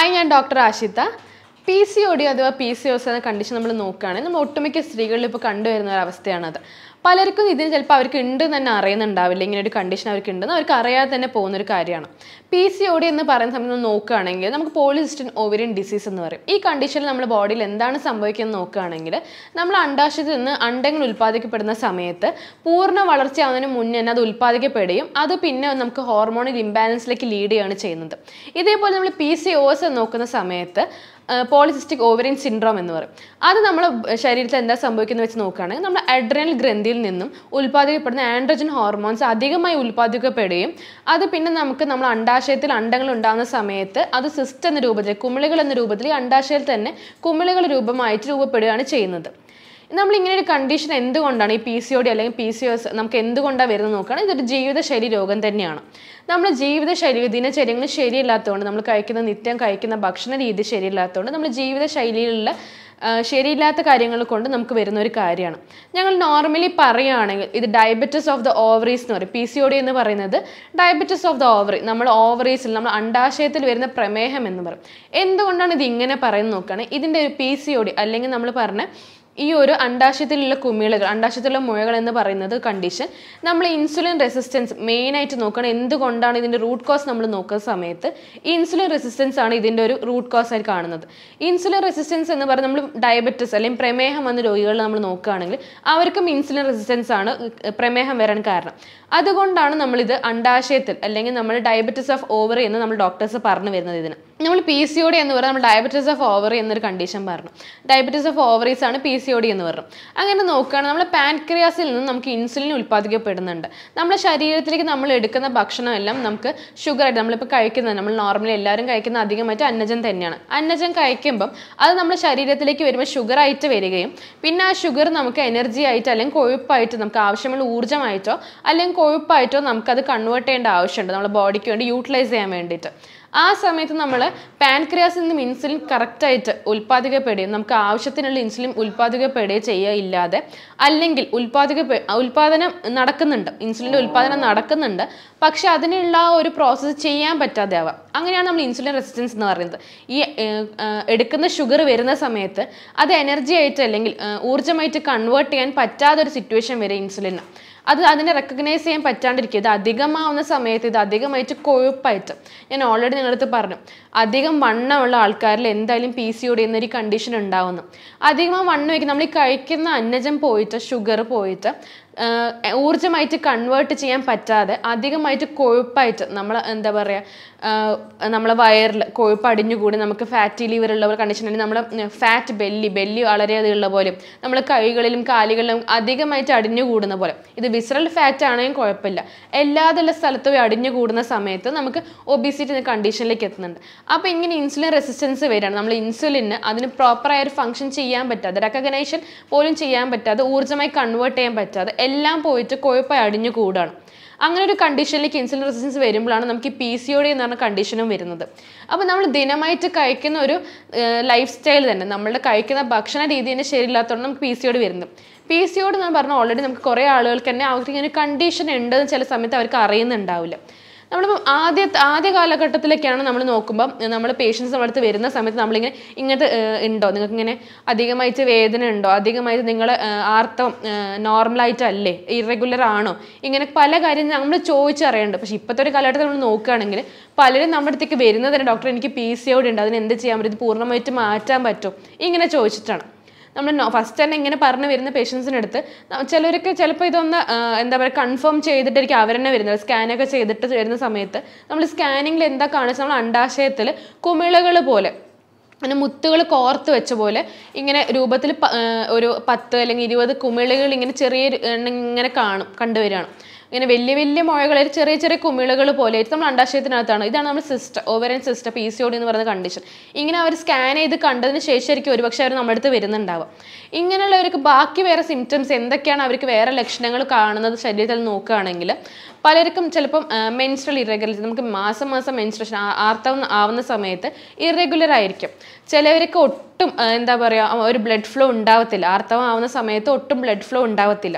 Hi, I am Dr. Ashitha. PCOD അഥവാ PCOS എന്ന condition നമ്മൾ നോക്കുകയാണെങ്കിൽ നമ്മൾ ഒട്ടുമിക്ക സ്ത്രീകളിൽ ഇപ്പോൾ കണ്ടുവരുന്ന ഒരു അവസ്ഥയാണത്. പലർക്കും ഇതിന് ചിലപ്പോൾ അവർക്ക് ഉണ്ടെന്ന് തന്നെ അറിയുന്നുണ്ടാവില്ല, ഇങ്ങനെ ഒരു കണ്ടീഷൻ അവർക്ക് ഉണ്ടെന്ന് അവർക്ക് അറിയാതെ തന്നെ പോകുന്നൊരു കാര്യമാണ്. PCOD എന്ന് പറയുന്ന സമയത്ത് നമ്മൾ നോക്കുകയാണെങ്കിൽ നമുക്ക് പോളിസിസ്റ്റിക് ഓവറിയൻ ഡിസീസ് എന്ന് പറയും. ഈ കണ്ടീഷനിൽ നമ്മുടെ ബോഡിയിൽ എന്താണ് സംഭവിക്കുന്നത് നോക്കുകയാണെങ്കിൽ നമ്മൾ അണ്ഡാശയത്തിൽ നിന്ന് അണ്ടങ്ങൾ ഉൽപ്പാദിക്കപ്പെടുന്ന സമയത്ത് പൂർണ്ണ വളർച്ചയാവുന്നതിന് മുന്നേ തന്നെ അത് ഉൽപ്പാദിക്കപ്പെടുകയും അത് പിന്നെ നമുക്ക് ഹോർമോണൽ ഇംബാലൻസിലേക്ക് ലീഡ് ചെയ്യുകയാണ് ചെയ്യുന്നത്. ഇതേപോലെ നമ്മൾ PCOS നോക്കുന്ന സമയത്ത് പോളിസിസ്റ്റിക് ഓവറിയൻ സിൻഡ്രോം എന്ന് പറയും. അത് നമ്മുടെ ശരീരത്തിൽ എന്താ സംഭവിക്കുന്നത് വെച്ച് നോക്കുകയാണെങ്കിൽ നമ്മുടെ അഡ്രിനൽ ഗ്രന്ഥിയിൽ നിന്നും ഉൽപ്പാദിക്കപ്പെടുന്ന ആൻഡ്രോജൻ ഹോർമോൺസ് അധികമായി ഉൽപ്പാദിക്കപ്പെടുകയും അത് പിന്നെ നമ്മൾ അണ്ഡാശയത്തിൽ അണ്ടങ്ങൾ ഉണ്ടാകുന്ന സമയത്ത് അത് സിസ്റ്റ് എന്ന രൂപത്തിൽ, കുമിളുകൾ എന്ന രൂപത്തിൽ ഈ അണ്ഡാശയത്തിൽ തന്നെ കുമിളുകൾ രൂപമായിട്ട് രൂപപ്പെടുകയാണ് ചെയ്യുന്നത്. നമ്മളിങ്ങനെ ഒരു കണ്ടീഷൻ എന്തുകൊണ്ടാണ് ഈ PCOD അല്ലെങ്കിൽ PCOS നമുക്ക് എന്തുകൊണ്ടാണ് വരുന്നത് നോക്കുകയാണെങ്കിൽ ഇതൊരു ജീവിതശൈലി രോഗം തന്നെയാണ്. നമ്മുടെ ജീവിതശൈലി ദിനചര്യങ്ങൾ ശരിയില്ലാത്തതുകൊണ്ട്, നമ്മൾ നിത്യം കഴിക്കുന്ന ഭക്ഷണ രീതി ശരിയില്ലാത്തതുകൊണ്ട്, നമ്മുടെ ജീവിതശൈലിയിലുള്ള ശരിയില്ലാത്ത കാര്യങ്ങൾ കൊണ്ട് നമുക്ക് വരുന്ന ഒരു കാര്യമാണ്. ഞങ്ങൾ നോർമലി പറയുകയാണെങ്കിൽ ഇത് ഡയബറ്റിസ് ഓഫ് ദ ഓവറീസ് എന്ന് പറയും. PCOD എന്ന് പറയുന്നത് ഡയബറ്റിസ് ഓഫ് ദ ഓവറി, നമ്മൾ ഓവറീസിൽ നമ്മൾ അണ്ഡാശയത്തിൽ വരുന്ന പ്രമേഹം എന്ന് പറയും. എന്തുകൊണ്ടാണ് ഇത് ഇങ്ങനെ പറയുന്നത് നോക്കുകയാണെങ്കിൽ ഇതിൻ്റെ ഒരു PCOD അല്ലെങ്കിൽ നമ്മൾ പറഞ്ഞ ഈ ഒരു അണ്ഡാശയത്തിലുള്ള കുമിളുകൾ, അണ്ഡാശയത്തിലുള്ള മുഴകൾ എന്ന് പറയുന്നത് കണ്ടീഷൻ നമ്മൾ ഇൻസുലിൻ റെസിസ്റ്റൻസ് മെയിനായിട്ട് നോക്കണം. എന്തുകൊണ്ടാണ് ഇതിൻ്റെ റൂട്ട് കോസ് നമ്മൾ നോക്കുന്ന സമയത്ത് ഇൻസുലിൻ റെസിസ്റ്റൻസ് ആണ് ഇതിൻ്റെ ഒരു റൂട്ട് കോസ് ആയി കാണുന്നത്. ഇൻസുലിൻ റെസിസ്റ്റൻസ് എന്ന് പറയുന്നത് നമ്മൾ ഡയബറ്റിസ് അല്ലെങ്കിൽ പ്രമേഹം വന്ന രോഗികൾ നമ്മൾ നോക്കുകയാണെങ്കിൽ അവർക്കും ഇൻസുലിൻ റെസിസ്റ്റൻസ് ആണ് പ്രമേഹം വരാൻ കാരണം. അതുകൊണ്ടാണ് നമ്മളിത് അണ്ഡാശയത്തിൽ അല്ലെങ്കിൽ നമ്മൾ ഡയബറ്റിസ് ഓഫ് ഓവറി എന്ന് നമ്മൾ ഡോക്ടേഴ്സ് പറഞ്ഞു വരുന്നത്. ഇതിന് നമ്മൾ PCOD എന്ന് പറയുന്നത് നമ്മൾ ഡയബറ്റിസ് ഓഫ് ഓവറി എന്നൊരു കണ്ടീഷൻ പറഞ്ഞു. ഡയബറ്റിസ് ഓഫ് ഓവറീസ് ആണ് PCOD എന്ന് പറഞ്ഞു. അങ്ങനെ നോക്കുകയാണെങ്കിൽ നമ്മൾ പാൻക്രിയാസിൽ നിന്ന് നമുക്ക് ഇൻസുലിൻ ഉൽപ്പാദിക്കപ്പെടുന്നുണ്ട്. നമ്മുടെ ശരീരത്തിലേക്ക് നമ്മൾ എടുക്കുന്ന ഭക്ഷണം എല്ലാം നമുക്ക് ഷുഗറായിട്ട് നമ്മളിപ്പോൾ കഴിക്കുന്നത്, നമ്മൾ നോർമലി എല്ലാവരും കഴിക്കുന്ന അധികമായിട്ട് അന്നജം തന്നെയാണ്. അന്നജം കഴിക്കുമ്പം അത് നമ്മുടെ ശരീരത്തിലേക്ക് വരുമ്പോൾ ഷുഗറായിട്ട് വരികയും പിന്നെ ആ ഷുഗർ നമുക്ക് എനർജി ആയിട്ട് അല്ലെങ്കിൽ കൊഴുപ്പായിട്ട് നമുക്ക് ആവശ്യമുള്ള ഊർജ്ജമായിട്ടോ അല്ലെങ്കിൽ കൊഴുപ്പായിട്ടോ നമുക്കത് കൺവേർട്ട് ചെയ്യേണ്ട ആവശ്യമുണ്ട് നമ്മുടെ ബോഡിക്ക് വേണ്ടി യൂട്ടിലൈസ് ചെയ്യാൻ വേണ്ടിയിട്ട്. ആ സമയത്ത് നമ്മൾ പാൻക്രിയാസിൽ നിന്നും ഇൻസുലിൻ കറക്റ്റായിട്ട് ഉൽപ്പാദിക്കപ്പെടുകയും നമുക്ക് ആവശ്യത്തിനുള്ള ഇൻസുലിൻ ഉൽപ്പാദിക്കപ്പെടുകയും ചെയ്യുക ഇല്ലാതെ അല്ലെങ്കിൽ ഉൽപ്പാദനം നടക്കുന്നുണ്ട്, ഇൻസുലിൻ്റെ ഉൽപ്പാദനം നടക്കുന്നുണ്ട്, പക്ഷെ അതിനുള്ള ഒരു പ്രോസസ്സ് ചെയ്യാൻ പറ്റാതെ ആവാം. അങ്ങനെയാണ് നമ്മൾ ഇൻസുലിൻ റെസിസ്റ്റൻസ് എന്ന് പറയുന്നത്. ഈ എടുക്കുന്ന ഷുഗർ വരുന്ന സമയത്ത് അത് എനർജി ആയിട്ട് അല്ലെങ്കിൽ ഊർജ്ജമായിട്ട് കൺവേർട്ട് ചെയ്യാൻ പറ്റാത്തൊരു സിറ്റുവേഷൻ വരെ ഇൻസുലിന് അതിനെ റെക്കഗ്നൈസ് ചെയ്യാൻ പറ്റാണ്ടിരിക്കുക. ഇത് അധികമാവുന്ന സമയത്ത് ഇത് അധികമായിട്ട് കൊഴുപ്പായിട്ട്, ഞാൻ ഓൾറെഡി നിങ്ങളടുത്ത് പറഞ്ഞു, അധികം വണ്ണമുള്ള ആൾക്കാരിൽ എന്തായാലും PCOD എന്നൊരു കണ്ടീഷൻ ഉണ്ടാവുന്നു. അധികം വണ്ണം വയ്ക്കും നമ്മൾ ഈ കഴിക്കുന്ന അന്നജം പോയിട്ട് ഷുഗർ പോയിട്ട് ഊർജ്ജമായിട്ട് കൺവേർട്ട് ചെയ്യാൻ പറ്റാതെ അധികമായിട്ട് കൊഴുപ്പായിട്ട് നമ്മൾ എന്താ പറയുക നമ്മളെ വയറിൽ കൊഴുപ്പ് അടിഞ്ഞുകൂടി നമുക്ക് ഫാറ്റി ലിവർ ഉള്ള ഒരു കണ്ടീഷൻ ആണെങ്കിൽ നമ്മൾ ഫാറ്റ് ബെല്ലി വളരെയധികം ഉള്ള പോലെ നമ്മൾ കൈകളിലും കാലുകളിലും അധികമായിട്ട് അടിഞ്ഞുകൂടുന്ന പോലെ. ഇത് വിസറൽ ഫാറ്റ് ആണെങ്കിൽ കുഴപ്പമില്ല, എല്ലാതുള്ള സ്ഥലത്ത് പോയി അടിഞ്ഞുകൂടുന്ന സമയത്ത് നമുക്ക് ഒബിസിറ്റി എന്ന കണ്ടീഷനിലേക്ക് എത്തുന്നുണ്ട്. അപ്പോൾ ഇങ്ങനെ ഇൻസുലിൻ റെസിസ്റ്റൻസ് വരികയാണ്. നമ്മൾ ഇൻസുലിന് അതിന് പ്രോപ്പറായ ഒരു ഫംഗ്ഷൻ ചെയ്യാൻ പറ്റാതെ, റെക്കഗ്നൈഷൻ പോലും ചെയ്യാൻ പറ്റാതെ, ഊർജ്ജമായി കൺവേർട്ട് ചെയ്യാൻ പറ്റാതെ എല്ലാം പോയിട്ട് കൊഴുപ്പായി അടിഞ്ഞു കൂടാണ്. അങ്ങനെ ഒരു കണ്ടീഷനിലേക്ക് ഇൻസുലിൻ റെസിസ്റ്റൻസ് വരുമ്പോഴാണ് നമുക്ക് ഈ PCOD എന്ന് പറഞ്ഞ കണ്ടീഷനും വരുന്നത്. അപ്പോൾ നമ്മൾ ദിനമായിട്ട് കഴിക്കുന്ന ഒരു ലൈഫ് സ്റ്റൈൽ തന്നെ, നമ്മളുടെ കഴിക്കുന്ന ഭക്ഷണ രീതി തന്നെ ശരിയില്ലാത്തതുകൊണ്ട് നമുക്ക് PCOD വരുന്നത്. PCOD എന്ന് പറഞ്ഞാൽ ഓൾറെഡി നമുക്ക് കുറേ ആളുകൾക്ക് തന്നെ അവർക്ക് ഇങ്ങനെ കണ്ടീഷൻ ഉണ്ടെന്ന് ചില സമയത്ത് അവർക്ക് അറിയുന്നുണ്ടാവില്ല. നമ്മളിപ്പം ആദ്യ കാലഘട്ടത്തിലൊക്കെയാണ് നമ്മൾ നോക്കുമ്പം നമ്മൾ പേഷ്യൻസ് നമ്മുടെ അടുത്ത് വരുന്ന സമയത്ത് നമ്മളിങ്ങനെ ഇങ്ങനത്തെ ഉണ്ടോ, നിങ്ങൾക്ക് ഇങ്ങനെ അധികമായിട്ട് വേദന ഉണ്ടോ, അധികമായിട്ട് നിങ്ങൾ ആർത്തവം നോർമലായിട്ടല്ലേ, ഇറഗുലർ ആണോ, ഇങ്ങനെ പല കാര്യം നമ്മൾ ചോദിച്ചറിയുന്നുണ്ട്. പക്ഷേ ഇപ്പോഴത്തെ ഒരു കാലഘട്ടത്തിൽ നമ്മൾ നോക്കുകയാണെങ്കിൽ പലരും നമ്മുടെ അടുത്തേക്ക് വരുന്നത് തന്നെ ഡോക്ടർ എനിക്ക് PCOD ഉണ്ട്, അതിന് എന്ത് ചെയ്യാൻ പറ്റും, ഇത് പൂർണ്ണമായിട്ട് മാറ്റാൻ പറ്റും, ഇങ്ങനെ ചോദിച്ചിട്ടാണ്. നമ്മൾ ഫസ്റ്റ് തന്നെ ഇങ്ങനെ പറഞ്ഞു വരുന്ന പേഷ്യൻസിൻ്റെ അടുത്ത് ചിലർക്ക് ചിലപ്പോൾ ഇതൊന്ന് എന്താ പറയുക കൺഫേം ചെയ്തിട്ടായിരിക്കും അവർ തന്നെ വരുന്നത്. സ്കാനൊക്കെ ചെയ്തിട്ട് വരുന്ന സമയത്ത് നമ്മൾ സ്കാനിങ്ങിൽ എന്താ കാണിച്ചത്, നമ്മൾ അണ്ഡാശയത്തിൽ കുമിളകൾ പോലെ അങ്ങനെ മുത്തുകൾ കോർത്ത് വെച്ച പോലെ ഇങ്ങനെ രൂപത്തിൽ ഒരു 10 അല്ലെങ്കിൽ 20 കുമിളുകൾ ഇങ്ങനെ ചെറിയ ഇങ്ങനെ കണ്ടുവരികയാണ്. ഇങ്ങനെ വലിയ മുഴകളിൽ ചെറിയ കുമിളുകൾ പോലെ നമ്മൾ അണ്ഡാശയത്തിനകത്താണ്. ഇതാണ് നമ്മൾ ഓവറിയൻ സിസ്റ്റം PCOD എന്ന് പറയുന്ന കണ്ടീഷൻ. ഇങ്ങനെ അവർ സ്കാൻ ചെയ്ത് കണ്ടതിന് ശേഷമായിരിക്കും ഒരുപക്ഷെ അവർ നമ്മുടെ അടുത്ത് വരുന്നുണ്ടാവുക. ഇങ്ങനെയുള്ളവർക്ക് ബാക്കി വേറെ സിംറ്റംസ് എന്തൊക്കെയാണ്, അവർക്ക് വേറെ ലക്ഷണങ്ങൾ കാണുന്നത് ശരീരത്തിൽ നോക്കുകയാണെങ്കിൽ പലർക്കും ചിലപ്പം മെൻസ്ട്രൽ ഇറഗുലർ, നമുക്ക് മാസം മെൻസ്ട്രേഷൻ ആർത്തവം ആവുന്ന സമയത്ത് ഇറഗുലർ ആയിരിക്കും. ചിലവർക്ക് ഒട്ടും എന്താ പറയുക ഒരു ബ്ലഡ് ഫ്ലോ ഉണ്ടാവത്തില്ല, ആർത്തവം ആവുന്ന സമയത്ത് ഒട്ടും ബ്ലഡ് ഫ്ലോ ഉണ്ടാവത്തില്ല.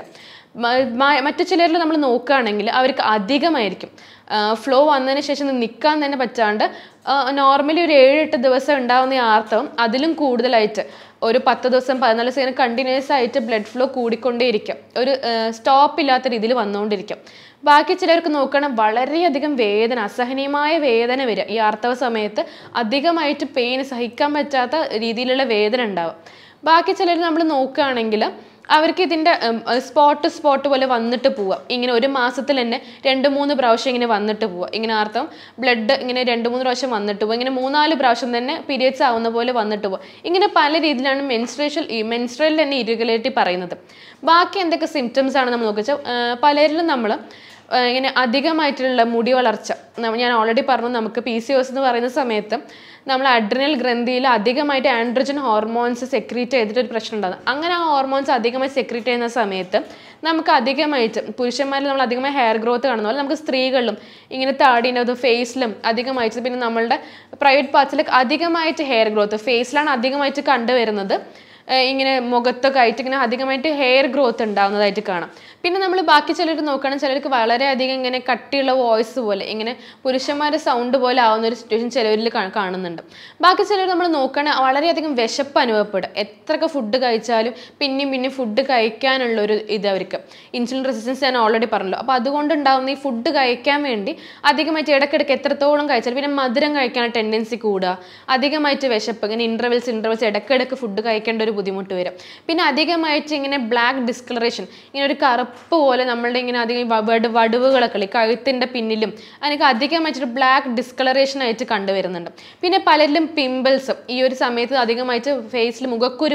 മറ്റു ചിലരിൽ നമ്മൾ നോക്കുകയാണെങ്കിൽ അവർക്ക് അധികമായിരിക്കും. ഫ്ലോ വന്നതിന് ശേഷം നിൽക്കാൻ തന്നെ പറ്റാണ്ട് നോർമലി ഒരു 7-8 ദിവസം ഉണ്ടാകുന്ന ഈ ആർത്തവം അതിലും കൂടുതലായിട്ട് ഒരു 10 ദിവസം 14 ദിവസം ഇങ്ങനെ കണ്ടിന്യൂസ് ആയിട്ട് ബ്ലഡ് ഫ്ലോ കൂടിക്കൊണ്ടേയിരിക്കും, ഒരു സ്റ്റോപ്പ് ഇല്ലാത്ത രീതിയിൽ വന്നുകൊണ്ടിരിക്കും. ബാക്കി ചിലർക്ക് നോക്കണം വളരെയധികം വേദന, അസഹനീയമായ വേദന വരിക ഈ ആർത്തവ സമയത്ത്, അധികമായിട്ട് പെയിൻ സഹിക്കാൻ പറ്റാത്ത രീതിയിലുള്ള വേദന ഉണ്ടാവും. ബാക്കി ചിലർ നമ്മൾ നോക്കുകയാണെങ്കിൽ അവർക്ക് ഇതിൻ്റെ സ്പോട്ട് പോലെ വന്നിട്ട് പോവാം. ഇങ്ങനെ ഒരു മാസത്തിൽ തന്നെ 2-3 പ്രാവശ്യം ഇങ്ങനെ വന്നിട്ട് പോവാം. ഇങ്ങനെ ആർത്തവം ബ്ലഡ് ഇങ്ങനെ 2-3 പ്രാവശ്യം വന്നിട്ട് പോവുക, ഇങ്ങനെ 3-4 പ്രാവശ്യം തന്നെ പീരിയഡ്സ് ആവുന്ന പോലെ വന്നിട്ട് പോവുക. ഇങ്ങനെ പല രീതിയിലാണ് മെൻസ്ട്രൽ തന്നെ ഇറഗുലാരിറ്റി പറയുന്നത്. ബാക്കി എന്തൊക്കെ സിംറ്റംസ് ആണ് നമ്മൾ നോക്കിച്ചാൽ പലരിലും നമ്മൾ ഇങ്ങനെ അധികമായിട്ടുള്ള മുടി വളർച്ച, ഞാൻ ഓൾറെഡി പറഞ്ഞു നമുക്ക് PCOS എന്ന് പറയുന്ന സമയത്ത് നമ്മൾ അഡ്രിനൽ ഗ്രന്ഥിയിൽ അധികമായിട്ട് ആൻഡ്രോജൻ ഹോർമോൺസ് സെക്രീറ്റ് ചെയ്തിട്ടൊരു പ്രശ്നം ഉണ്ടാകും. അങ്ങനെ ആ ഹോർമോൺസ് അധികമായി സെക്രീറ്റ് ചെയ്യുന്ന സമയത്ത് നമുക്ക് അധികമായിട്ട് പുരുഷന്മാരിൽ നമ്മൾ അധികമായി ഹെയർ ഗ്രോത്ത് കാണുന്ന പോലെ നമുക്ക് സ്ത്രീകളിലും ഇങ്ങനെ താടിൻ്റെ ഫേസിലും അധികമായിട്ട്, പിന്നെ നമ്മളുടെ പ്രൈവറ്റ് പാർട്സിലൊക്കെ അധികമായിട്ട് ഹെയർ ഗ്രോത്ത് ഫേസിലാണ് അധികമായിട്ട് കണ്ടുവരുന്നത്. ഇങ്ങനെ മുഖത്തൊക്കെ ആയിട്ട് ഇങ്ങനെ അധികമായിട്ട് ഹെയർ ഗ്രോത്ത് ഉണ്ടാകുന്നതായിട്ട് കാണാം. പിന്നെ നമ്മൾ ബാക്കി ചിലർ നോക്കുകയാണെങ്കിൽ ചിലർക്ക് വളരെയധികം ഇങ്ങനെ കട്ടിയുള്ള വോയിസ് പോലെ ഇങ്ങനെ പുരുഷന്മാരുടെ സൗണ്ട് പോലെ ആവുന്ന ഒരു സിറ്റുവേഷൻ ചിലരിൽ കാണുന്നുണ്ട്. ബാക്കി ചിലർ നമ്മൾ നോക്കുകയാണെങ്കിൽ വളരെയധികം വിശപ്പ് അനുഭവപ്പെടും. എത്രയൊക്കെ ഫുഡ് കഴിച്ചാലും പിന്നെയും ഫുഡ് കഴിക്കാനുള്ളൊരു ഇത് അവർക്ക് ഇൻസുലിൻ റെസിസ്റ്റൻസ് ഞാൻ ഓൾറെഡി പറഞ്ഞല്ലോ. അപ്പോൾ അതുകൊണ്ടുണ്ടാകുന്ന ഈ ഫുഡ് കഴിക്കാൻ വേണ്ടി അധികമായിട്ട് ഇടയ്ക്കിടയ്ക്ക് എത്രത്തോളം കഴിച്ചാലും പിന്നെ മധുരം കഴിക്കാൻ ടെൻഡൻസി കൂടുക, അധികമായിട്ട് വിശപ്പ്, ഇങ്ങനെ ഇൻ്റർവെൽസ് ഇടയ്ക്കിടയ്ക്ക് ഫുഡ് കഴിക്കേണ്ട ഒരു ബുദ്ധിമുട്ട് വരും. പിന്നെ അധികമായിട്ട് ഇങ്ങനെ ബ്ലാക്ക് ഡിസ്കളറേഷൻ, ഇങ്ങനെ ഒരു കറുപ്പ് പോലെ നമ്മളുടെ ഇങ്ങനെ അധികം വടുവുകളൊക്കെ കഴുത്തിൻ്റെ പിന്നിലും അതിനൊക്കെ അധികമായിട്ടൊരു ബ്ലാക്ക് ഡിസ്കളറേഷൻ ആയിട്ട് കണ്ടുവരുന്നുണ്ട്. പിന്നെ പലരിലും പിമ്പിൾസും ഈ ഒരു സമയത്ത് അധികമായിട്ട് ഫേസിൽ മുഖക്കുരു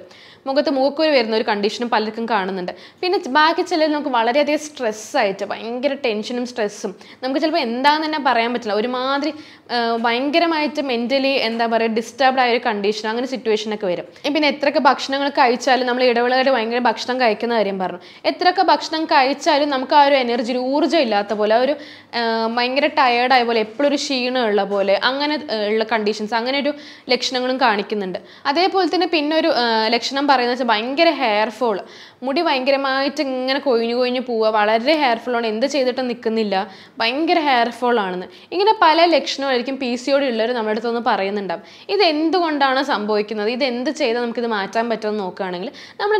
വരുന്ന ഒരു കണ്ടീഷനും പലർക്കും കാണുന്നുണ്ട്. പിന്നെ ബാക്കി ചിലർ നമുക്ക് വളരെയധികം സ്ട്രെസ്സായിട്ട് ഭയങ്കര ടെൻഷനും സ്ട്രെസ്സും നമുക്ക് ചിലപ്പോൾ എന്താണെന്ന് തന്നെ പറയാൻ പറ്റില്ല, ഒരുമാതിരി ഭയങ്കരമായിട്ട് മെൻ്റലി എന്താ പറയുക ഡിസ്റ്റർബ്ഡ് ആയ ഒരു കണ്ടീഷൻ, അങ്ങനെ സിറ്റുവേഷനൊക്കെ വരും. പിന്നെ എത്രയൊക്കെ ഭക്ഷണങ്ങൾ കഴിച്ചാലും നമ്മൾ ഇടവേളയായിട്ട് ഭയങ്കര ഭക്ഷണം കഴിക്കുന്ന കാര്യം പറഞ്ഞു, എത്രയൊക്കെ ഭക്ഷണം കഴിച്ചാലും നമുക്ക് ആ ഒരു എനർജി, ഒരു ഊർജ്ജം ഇല്ലാത്ത പോലെ, ആ ഒരു ഭയങ്കര ടയേർഡായ പോലെ, എപ്പോഴും ഒരു ക്ഷീണമുള്ള പോലെ, അങ്ങനെ ഉള്ള കണ്ടീഷൻസ്, അങ്ങനെ ഒരു ലക്ഷണങ്ങളും കാണിക്കുന്നുണ്ട്. അതേപോലെ തന്നെ പിന്നെ ഒരു ലക്ഷണം പറയുന്നത് വെച്ചാൽ ഭയങ്കര ഹെയർ ഫോൾ, മുടി ഭയങ്കരമായിട്ട് ഇങ്ങനെ കൊഴിഞ്ഞു പോവുക, വളരെ ഹെയർ ഫോളാണ്, എന്ത് ചെയ്തിട്ടും നിൽക്കുന്നില്ല, ഭയങ്കര ഹെയർ ഫോൾ ആണെന്ന്. ഇങ്ങനെ പല ലക്ഷണമായിരിക്കും PCOD ഉള്ളവർ നമ്മുടെ അടുത്തൊന്ന് പറയുന്നുണ്ടാവും. ഇത് എന്തുകൊണ്ടാണ് സംഭവിക്കുന്നത്, ഇത് എന്ത് ചെയ്താൽ നമുക്കിത് മാറ്റാൻ പറ്റുമെന്ന് നോക്കുകയാണെങ്കിൽ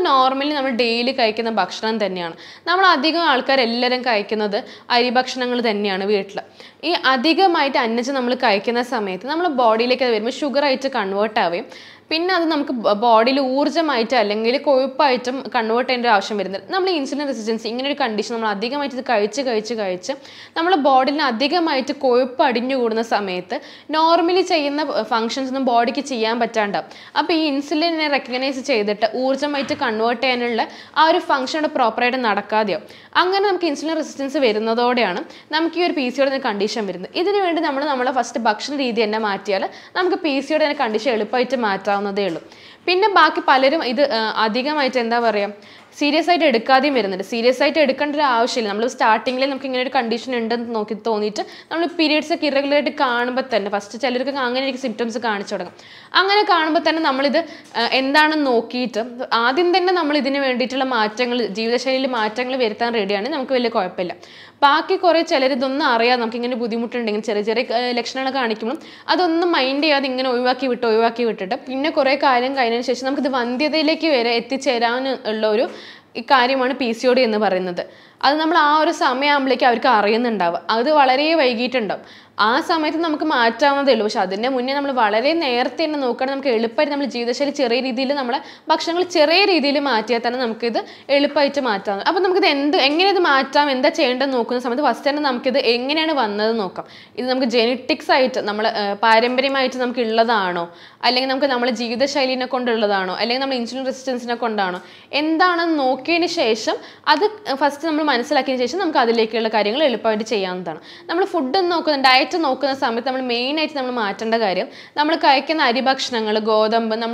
നമ്മൾ ഡെയിലി കഴിക്കുന്ന ഭക്ഷണം തന്നെയാണ്. നമ്മൾ അധികം ആൾക്കാരെല്ലാവരും കഴിക്കുന്നത് അരി ഭക്ഷണങ്ങൾ തന്നെയാണ് വീട്ടിൽ. ഈ അധികമായിട്ട് അന്നജം നമ്മൾ കഴിക്കുന്ന സമയത്ത് നമ്മുടെ ബോഡിയിലേക്ക് അത് വരുമ്പോൾ ഷുഗറായിട്ട് കൺവേർട്ട് ആവുകയും പിന്നെ അത് നമുക്ക് ബോഡിയിൽ ഊർജ്ജമായിട്ട് അല്ലെങ്കിൽ കൊഴുപ്പായിട്ടും കൺവേർട്ട് ചെയ്യേണ്ട ആവശ്യം വരുന്നത്. നമ്മൾ ഇൻസുലിൻ റെസിസ്റ്റൻസ് ഇങ്ങനെ ഒരു കണ്ടീഷൻ നമ്മൾ അധികമായിട്ട് ഇത് കഴിച്ച് നമ്മുടെ ബോഡിയിൽ അധികമായിട്ട് കൊഴുപ്പ് അടിഞ്ഞു കൂടുന്ന സമയത്ത് നോർമലി ചെയ്യുന്ന ഫങ്ഷൻസ് ഒന്നും ബോഡിക്ക് ചെയ്യാൻ പറ്റാണ്ടാവും. അപ്പോൾ ഈ ഇൻസുലിനെ റെക്കഗ്നൈസ് ചെയ്തിട്ട് ഊർജ്ജമായിട്ട് കൺവേർട്ട് ചെയ്യാനുള്ള ആ ഒരു ഫംഗ്ഷൻ പ്രോപ്പറായിട്ട് നടക്കാതെയാവും. അങ്ങനെ നമുക്ക് ഇൻസുലിൻ റെസിസ്റ്റൻസ് വരുന്നതോടെയാണ് നമുക്ക് ഈ ഒരു PCOD കണ്ടീഷൻ വരുന്നത്. ഇതിനു വേണ്ടി നമ്മളെ ഫസ്റ്റ് ഭക്ഷണ രീതി തന്നെ മാറ്റിയാൽ നമുക്ക് PCOD കണ്ടീഷൻ എളുപ്പമായിട്ട് മാറ്റാവുന്നതേ ഉള്ളൂ. പിന്നെ ബാക്കി പലരും ഇത് അധികമായിട്ട് എന്താ പറയുക സീരിയസ് ആയിട്ട് എടുക്കാതെയും വരുന്നുണ്ട്. സീരിയസ് ആയിട്ട് എടുക്കേണ്ട ഒരു ആവശ്യമില്ല. നമ്മൾ സ്റ്റാർട്ടിങ്ങിൽ നമുക്ക് ഇങ്ങനെ ഒരു കണ്ടീഷൻ ഉണ്ടെന്ന് തോന്നിയിട്ട് നമ്മൾ പീരിയഡ്സ് ഒക്കെ ഇറഗുലറായിട്ട് കാണുമ്പോൾ തന്നെ ഫസ്റ്റ് ചിലർക്ക് അങ്ങനെ എനിക്ക് സിംറ്റംസ് കാണിച്ചു തുടങ്ങും. അങ്ങനെ കാണുമ്പോൾ തന്നെ നമ്മളിത് എന്താണെന്ന് നോക്കിയിട്ട് ആദ്യം തന്നെ നമ്മൾ ഇതിന് വേണ്ടിയിട്ടുള്ള മാറ്റങ്ങൾ, ജീവിതശൈലിയിൽ മാറ്റങ്ങൾ വരുത്താൻ റെഡിയാണ്, നമുക്ക് വലിയ കുഴപ്പമില്ല. ബാക്കി കുറേ ചിലർ ഇതൊന്നും അറിയാതെ നമുക്കിങ്ങനെ ബുദ്ധിമുട്ടുണ്ടെങ്കിൽ ചെറിയ ലക്ഷണങ്ങൾ കാണിക്കുമ്പോൾ അതൊന്നും മൈൻഡ് ചെയ്യാതെ ഇങ്ങനെ ഒഴിവാക്കി വിട്ടിട്ട് പിന്നെ കുറേ കാര്യം കഴിഞ്ഞതിന് ശേഷം നമുക്കിത് വന്ധ്യതയിലേക്ക് വരെ എത്തിച്ചേരാൻ ഉള്ള ഒരു ഈ കാര്യമാണ് PCOD എന്ന് പറയുന്നത്. അത് നമ്മൾ ആ ഒരു സമയമാകുമ്പോഴേക്കും അവർക്ക് അറിയുന്നുണ്ടാവുക, അത് വളരെ വൈകിട്ടുണ്ടാവും. ആ സമയത്ത് നമുക്ക് മാറ്റാവുന്നതേ ഉള്ളൂ. പക്ഷെ അതിൻ്റെ മുന്നേ നമ്മൾ വളരെ നേരത്തെ തന്നെ നോക്കുകയാണെങ്കിൽ നമുക്ക് എളുപ്പമായിട്ട് നമ്മൾ ജീവിതശൈലി ചെറിയ രീതിയിൽ നമ്മളെ ഭക്ഷണങ്ങൾ ചെറിയ രീതിയിൽ മാറ്റിയാൽ തന്നെ നമുക്കിത് എളുപ്പമായിട്ട് മാറ്റാം. അപ്പോൾ നമുക്കിത് എങ്ങനെ ഇത് മാറ്റാം, എന്താ ചെയ്യേണ്ടതെന്ന് നോക്കുന്ന സമയത്ത് ഫസ്റ്റ് തന്നെ നമുക്കിത് എങ്ങനെയാണ് വന്നത് നോക്കാം. ഇത് നമുക്ക് ജെനറ്റിക്സ് ആയിട്ട് നമ്മൾ പാരമ്പര്യമായിട്ട് നമുക്ക് ഉള്ളതാണോ, അല്ലെങ്കിൽ നമുക്ക് നമ്മളെ ജീവിതശൈലിനെ കൊണ്ടുള്ളതാണോ, അല്ലെങ്കിൽ നമ്മൾ ഇൻസുലിൻ റെസിസ്റ്റൻസിനെ കൊണ്ടാണോ, എന്താണെന്ന് നോക്കിയതിന് ശേഷം അത് ഫസ്റ്റ് നമ്മൾ മനസ്സിലാക്കിയതിന് ശേഷം നമുക്ക് അതിലേക്കുള്ള കാര്യങ്ങൾ എളുപ്പമായിട്ട് ചെയ്യാവുന്നതാണ്. നമ്മൾ ഫുഡ് ഡയറ്റ് നോക്കുന്ന സമയത്ത് നമ്മൾ മെയിനായിട്ട് നമ്മൾ മാറ്റേണ്ട കാര്യം, നമ്മൾ കഴിക്കുന്ന അരിഭക്ഷണങ്ങൾ, ഗോതമ്പ്, നമ്മൾ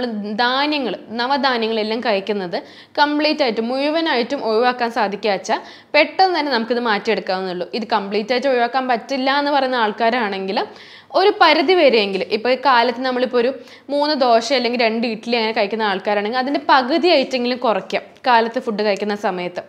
നവധാന്യങ്ങൾ എല്ലാം കഴിക്കുന്നത് കംപ്ലീറ്റ് ആയിട്ടും മുഴുവനായിട്ടും ഒഴിവാക്കാൻ സാധിക്കുക വെച്ചാൽ പെട്ടെന്ന് തന്നെ നമുക്കിത് മാറ്റിയെടുക്കാവുന്നുള്ളൂ. ഇത് കംപ്ലീറ്റ് ആയിട്ട് ഒഴിവാക്കാൻ പറ്റില്ല എന്ന് പറയുന്ന ആൾക്കാരാണെങ്കിൽ ഒരു പരിധി വരെയെങ്കിലും, ഇപ്പോൾ കാലത്ത് നമ്മളിപ്പോൾ ഒരു 3 ദോശ അല്ലെങ്കിൽ 2 ഇഡ്ഡലി അങ്ങനെ കഴിക്കുന്ന ആൾക്കാരാണെങ്കിൽ അതിൻ്റെ പകുതി ആയിട്ടെങ്കിലും കുറയ്ക്കാം കാലത്ത് ഫുഡ് കഴിക്കുന്ന സമയത്ത്.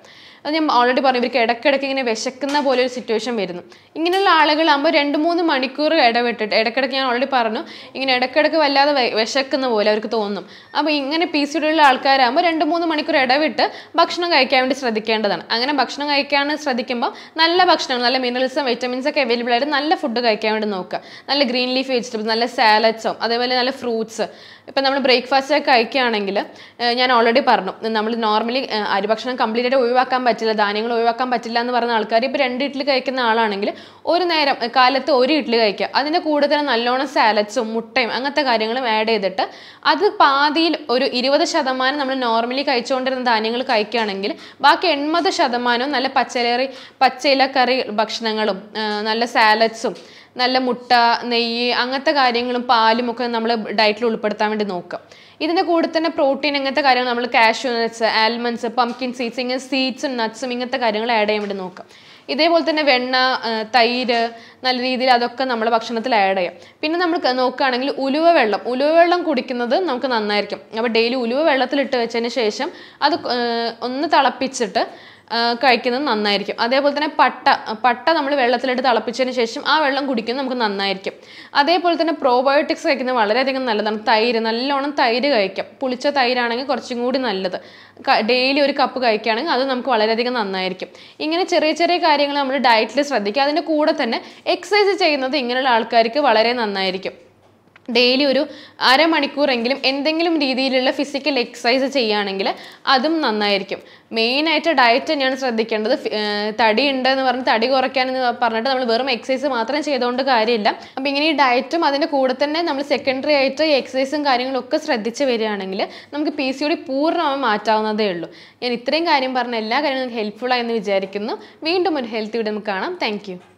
അത് ഞാൻ ഓൾറെഡി പറഞ്ഞു, ഇവർക്ക് ഇടയ്ക്കിടയ്ക്ക് ഇങ്ങനെ വിശക്കുന്ന പോലെ ഒരു സിറ്റുവേഷൻ വരുന്നു. ഇങ്ങനെയുള്ള ആളുകളാകുമ്പോൾ 2-3 മണിക്കൂർ ഇടവിട്ടിട്ട്, ഇടയ്ക്കിടയ്ക്ക് ഞാൻ ഓൾറെഡി പറഞ്ഞു ഇങ്ങനെ ഇടയ്ക്കിടയ്ക്ക് വല്ലാതെ വിശക്കുന്ന പോലെ അവർക്ക് തോന്നും. അപ്പോൾ ഇങ്ങനെ PCOD ഉള്ള ആൾക്കാരാകുമ്പോൾ 2-3 മണിക്കൂർ ഇടവിട്ട് ഭക്ഷണം കഴിക്കാൻ വേണ്ടി ശ്രദ്ധിക്കേണ്ടതാണ്. അങ്ങനെ ഭക്ഷണം കഴിക്കാൻ ശ്രദ്ധിക്കുമ്പോൾ നല്ല ഭക്ഷണം, നല്ല മിനറൽസും വൈറ്റമിൻസ് ഒക്കെ അവൈലബിൾ ആയിട്ട് നല്ല ഫുഡ് കഴിക്കാൻ വേണ്ടി നോക്കുക. നല്ല ഗ്രീൻ ലീഫ് വെജിറ്റബിൾസ്, നല്ല സാലഡ്സോ അതേപോലെ നല്ല ഫ്രൂട്ട്സ്. ഇപ്പം നമ്മൾ ബ്രേക്ക്ഫാസ്റ്റ് ഒക്കെ കഴിക്കുകയാണെങ്കിൽ ഞാൻ ഓൾറെഡി പറഞ്ഞു, നമ്മൾ നോർമലി അരിഭക്ഷണം കംപ്ലീറ്റ് ആയിട്ട് ഒഴിവാക്കാൻ പറ്റില്ല, ധാന്യങ്ങൾ ഒഴിവാക്കാൻ പറ്റില്ല എന്ന് പറയുന്ന ആൾക്കാർ ഇപ്പോൾ 2 ഇഡ്ഡലി കഴിക്കുന്ന ആളാണെങ്കിൽ ഒരു നേരം കാലത്ത് 1 ഇഡ്ഡലി കഴിക്കുക. അതിൻ്റെ കൂടെ തന്നെ നല്ലോണം സാലഡ്സും മുട്ടയും അങ്ങനത്തെ കാര്യങ്ങളും ആഡ് ചെയ്തിട്ട് അത് പാതിയിൽ ഒരു 20% നമ്മൾ നോർമലി കഴിച്ചുകൊണ്ടിരുന്ന ധാന്യങ്ങൾ കഴിക്കുകയാണെങ്കിൽ ബാക്കി 80% നല്ല പച്ചയിലക്കറി ഭക്ഷണങ്ങളും നല്ല സാലഡ്സും നല്ല മുട്ട, നെയ്യ് അങ്ങനത്തെ കാര്യങ്ങളും പാലും ഒക്കെ നമ്മൾ ഡയറ്റിൽ ഉൾപ്പെടുത്താൻ വേണ്ടി നോക്കുക. ഇതിൻ്റെ കൂടെ തന്നെ പ്രോട്ടീൻ അങ്ങനത്തെ കാര്യങ്ങൾ നമ്മൾ cashew nuts, almonds, pumpkin seeds, ഇങ്ങനെ സീഡ്സും നട്ട്സും ഇങ്ങനത്തെ കാര്യങ്ങൾ ആഡ് ചെയ്യാൻ വേണ്ടി നോക്കാം. ഇതേപോലെ തന്നെ വെണ്ണ, തൈര് നല്ല രീതിയിൽ അതൊക്കെ നമ്മൾ ഭക്ഷണത്തിൽ ആഡ് ചെയ്യാം. പിന്നെ നമ്മൾ നോക്കുകയാണെങ്കിൽ ഉലുവ വെള്ളം കുടിക്കുന്നത് നമുക്ക് നന്നായിരിക്കും. അപ്പോൾ ഡെയിലി ഉലുവ വെള്ളത്തിലിട്ട് വെച്ചതിന് ശേഷം അത് ഒന്ന് തിളപ്പിച്ചിട്ട് കഴിക്കുന്നത് നന്നായിരിക്കും. അതേപോലെ തന്നെ പട്ട നമ്മൾ വെള്ളത്തിലിട്ട് തിളപ്പിച്ചതിന് ശേഷം ആ വെള്ളം കുടിക്കുന്നത് നമുക്ക് നന്നായിരിക്കും. അതേപോലെ തന്നെ പ്രോബയോട്ടിക്സ് കഴിക്കുന്നത് വളരെയധികം നല്ലതാണ്. നല്ലോണം തൈര് കഴിക്കാം. പുളിച്ച തൈരാണെങ്കിൽ കുറച്ചും കൂടി നല്ലത്. ഡെയിലി 1 കപ്പ് കഴിക്കുകയാണെങ്കിൽ അത് നമുക്ക് വളരെയധികം നന്നായിരിക്കും. ഇങ്ങനെ ചെറിയ ചെറിയ കാര്യങ്ങൾ നമ്മൾ ഡയറ്റിൽ ശ്രദ്ധിക്കുക. അതിൻ്റെ കൂടെ തന്നെ എക്സസൈസ് ചെയ്യുന്നത് ഇങ്ങനെയുള്ള ആൾക്കാർക്ക് വളരെ നന്നായിരിക്കും. ഡെയിലി ഒരു അരമണിക്കൂറെങ്കിലും എന്തെങ്കിലും രീതിയിലുള്ള ഫിസിക്കൽ എക്സസൈസ് ചെയ്യുകയാണെങ്കിൽ അതും നന്നായിരിക്കും. മെയിനായിട്ട് ഡയറ്റ് തന്നെയാണ് ശ്രദ്ധിക്കേണ്ടത്. തടി ഉണ്ടെന്ന് പറഞ്ഞ് തടി കുറയ്ക്കാനെന്ന് പറഞ്ഞിട്ട് നമ്മൾ വെറും എക്സസൈസ് മാത്രം ചെയ്തുകൊണ്ട് കാര്യമില്ല. അപ്പോൾ ഇങ്ങനെ ഈ ഡയറ്റും അതിൻ്റെ കൂടെ തന്നെ നമ്മൾ സെക്കൻഡറി ആയിട്ട് ഈ എക്സസൈസും കാര്യങ്ങളൊക്കെ ശ്രദ്ധിച്ച് വരികയാണെങ്കിൽ നമുക്ക് PCOD പൂർണ്ണമായും മാറ്റാവുന്നതേ ഉള്ളൂ. ഞാൻ ഇത്രയും കാര്യം പറഞ്ഞ എല്ലാ കാര്യങ്ങളും നിങ്ങൾക്ക് ഹെൽപ്ഫുൾ ആയെന്ന് വിചാരിക്കുന്നു. വീണ്ടും ഒരു ഹെൽത്ത് വീഡിയോ നമുക്ക് കാണാം. Thank U.